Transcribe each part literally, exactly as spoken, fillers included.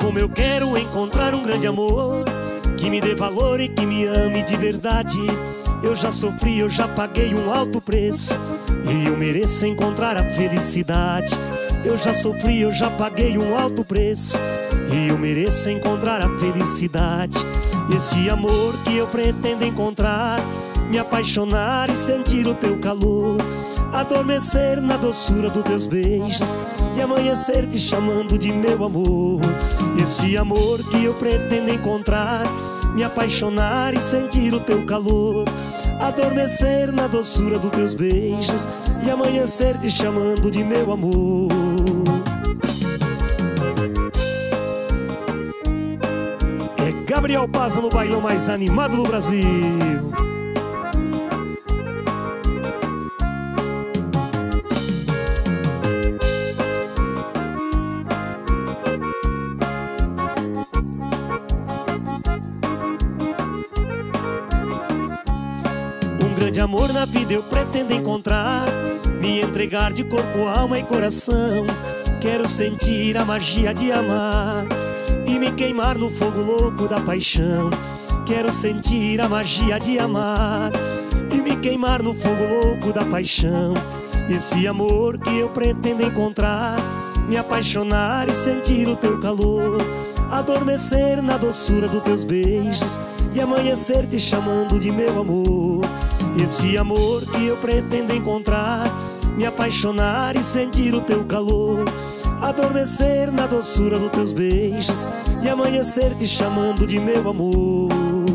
como eu quero encontrar um grande amor que me dê valor e que me ame de verdade. Eu já sofri, eu já paguei um alto preço e eu mereço encontrar a felicidade. Eu já sofri, eu já paguei um alto preço e eu mereço encontrar a felicidade. Esse amor que eu pretendo encontrar, me apaixonar e sentir o teu calor, adormecer na doçura dos teus beijos e amanhecer te chamando de meu amor. Esse amor que eu pretendo encontrar, me apaixonar e sentir o teu calor, adormecer na doçura dos teus beijos e amanhecer te chamando de meu amor. É Gabriel Paz no bailão mais animado do Brasil. De amor na vida eu pretendo encontrar, me entregar de corpo, alma e coração. Quero sentir a magia de amar e me queimar no fogo louco da paixão. Quero sentir a magia de amar e me queimar no fogo louco da paixão. Esse amor que eu pretendo encontrar, me apaixonar e sentir o teu calor, adormecer na doçura dos teus beijos e amanhecer te chamando de meu amor. Esse amor que eu pretendo encontrar, me apaixonar e sentir o teu calor, adormecer na doçura dos teus beijos e amanhecer te chamando de meu amor.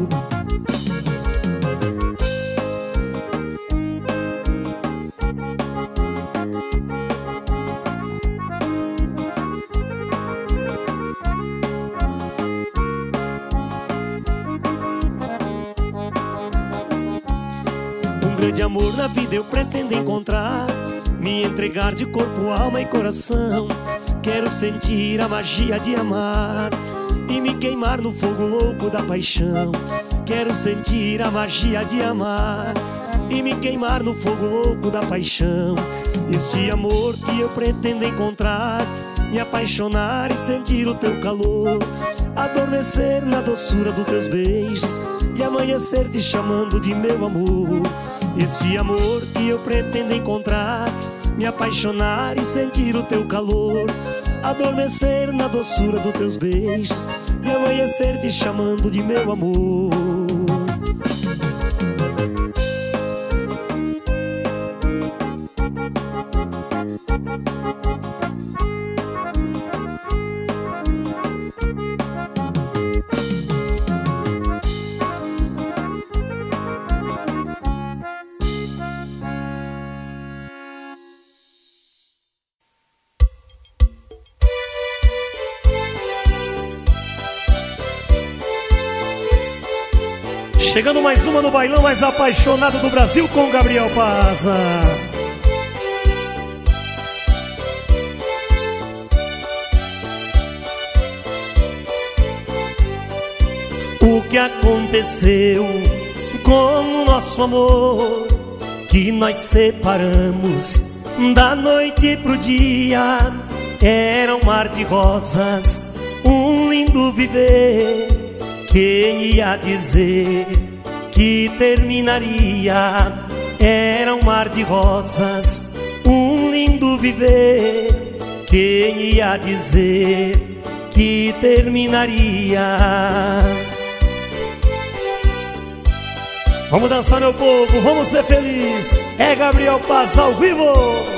De amor na vida eu pretendo encontrar, me entregar de corpo, alma e coração. Quero sentir a magia de amar e me queimar no fogo louco da paixão. Quero sentir a magia de amar e me queimar no fogo louco da paixão. Esse amor que eu pretendo encontrar, me apaixonar e sentir o teu calor, adormecer na doçura dos teus beijos e amanhecer te chamando de meu amor. Esse amor que eu pretendo encontrar, me apaixonar e sentir o teu calor, adormecer na doçura dos teus beijos e amanhecer te chamando de meu amor. Chegando mais uma no bailão mais apaixonado do Brasil com Gabriel Paza. O que aconteceu com o nosso amor, que nós separamos da noite pro dia? Era um mar de rosas, um lindo viver. Quem ia dizer que terminaria? Era um mar de rosas, um lindo viver. Quem ia dizer que terminaria? Vamos dançar, meu povo, vamos ser felizes. É Gabriel Paz ao vivo.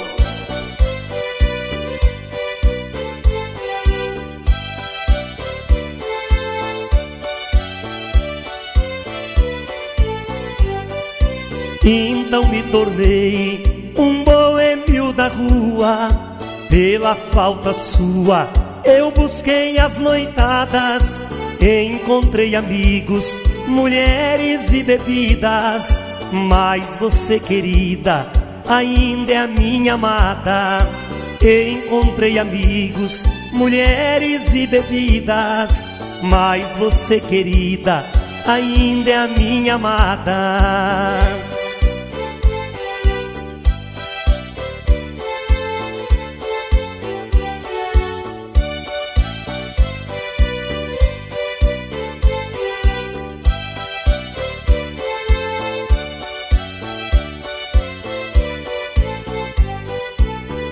Então me tornei um boêmio da rua. Pela falta sua eu busquei as noitadas, encontrei amigos, mulheres e bebidas. Mas você, querida, ainda é a minha amada. Encontrei amigos, mulheres e bebidas. Mas você, querida, ainda é a minha amada.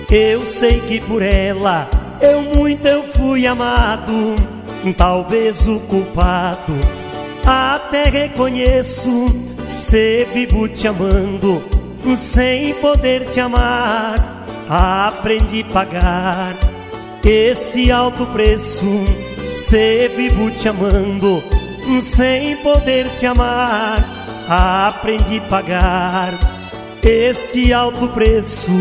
Eu sei que por ela eu muito eu fui amado, talvez o culpado até reconheço. Ser vivo te amando sem poder te amar, aprendi a pagar esse alto preço. Ser vivo te amando sem poder te amar, aprendi a pagar este alto preço.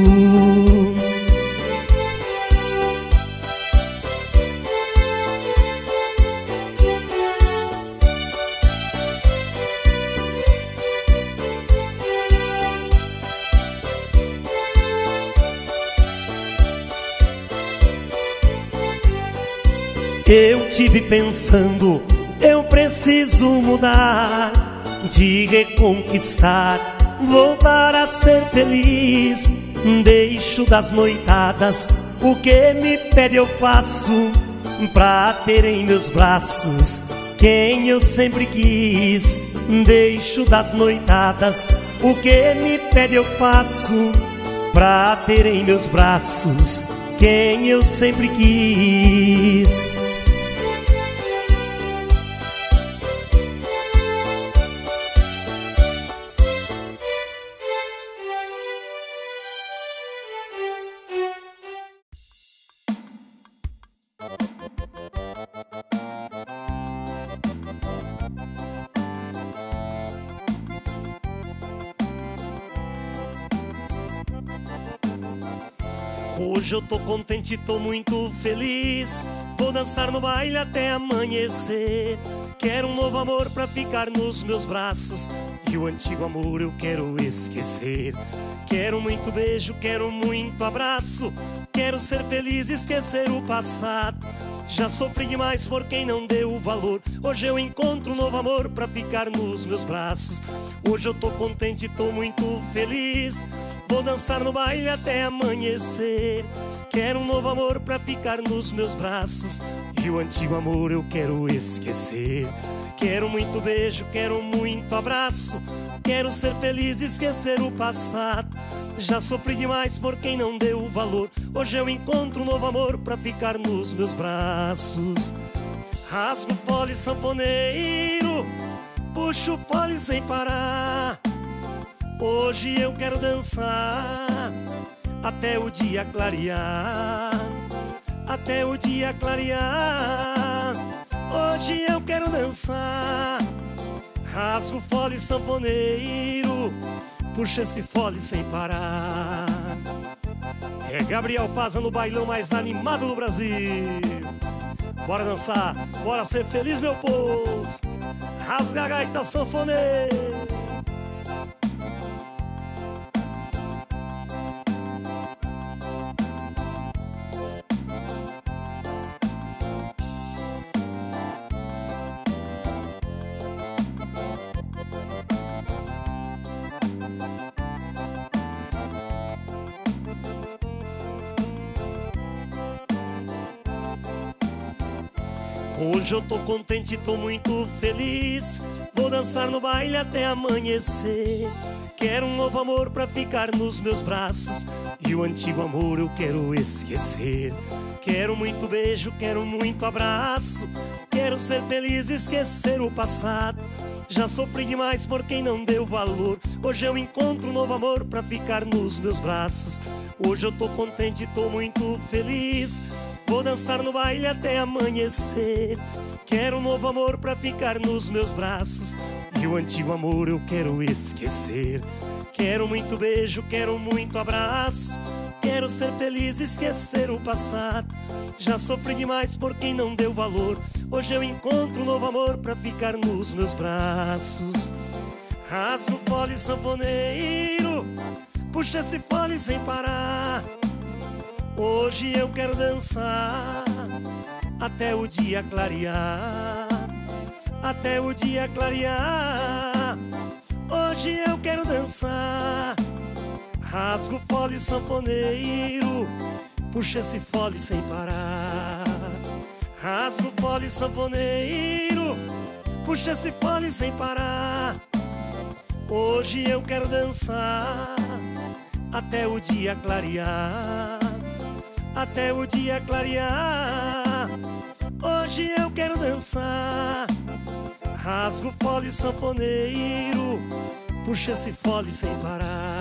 Eu tive pensando, eu preciso mudar, de reconquistar, voltar a ser feliz. Deixo das noitadas, o que me pede eu faço, pra ter em meus braços quem eu sempre quis. Deixo das noitadas, o que me pede eu faço, pra ter em meus braços quem eu sempre quis. Hoje eu tô contente, tô muito feliz. Vou dançar no baile até amanhecer. Quero um novo amor pra ficar nos meus braços, e o antigo amor eu quero esquecer. Quero muito beijo, quero muito abraço. Quero ser feliz e esquecer o passado. Já sofri demais por quem não deu valor. Hoje eu encontro um novo amor pra ficar nos meus braços. Hoje eu tô contente, tô muito feliz. Vou dançar no baile até amanhecer. Quero um novo amor pra ficar nos meus braços, e o antigo amor eu quero esquecer. Quero muito beijo, quero muito abraço. Quero ser feliz e esquecer o passado. Já sofri demais por quem não deu valor. Hoje eu encontro um novo amor pra ficar nos meus braços. Rasgo o fole sanfoneiro, puxo o fole sem parar. Hoje eu quero dançar até o dia clarear, até o dia clarear. Hoje eu quero dançar. Rasgo o fole sanfoneiro, puxa esse fole sem parar. É Gabriel Paza no bailão mais animado do Brasil. Bora dançar, bora ser feliz, meu povo. Rasga a gaita sanfoneiro. Hoje eu tô contente, tô muito feliz. Vou dançar no baile até amanhecer. Quero um novo amor pra ficar nos meus braços, e o antigo amor eu quero esquecer. Quero muito beijo, quero muito abraço. Quero ser feliz e esquecer o passado. Já sofri demais por quem não deu valor. Hoje eu encontro um novo amor pra ficar nos meus braços. Hoje eu tô contente, tô muito feliz. Vou dançar no baile até amanhecer. Quero um novo amor pra ficar nos meus braços, e o antigo amor eu quero esquecer. Quero muito beijo, quero muito abraço. Quero ser feliz e esquecer o passado. Já sofri demais por quem não deu valor. Hoje eu encontro um novo amor pra ficar nos meus braços. Rasgo o fole sanfoneiro, puxa esse fole sem parar. Hoje eu quero dançar até o dia clarear, até o dia clarear. Hoje eu quero dançar. Rasgo o fole sanfoneiro, puxa esse fole sem parar. Rasgo o fole sanfoneiro, puxa esse fole sem parar. Hoje eu quero dançar até o dia clarear, até o dia clarear. Hoje eu quero dançar, rasgo fole sanfoneiro, puxa esse fole sem parar.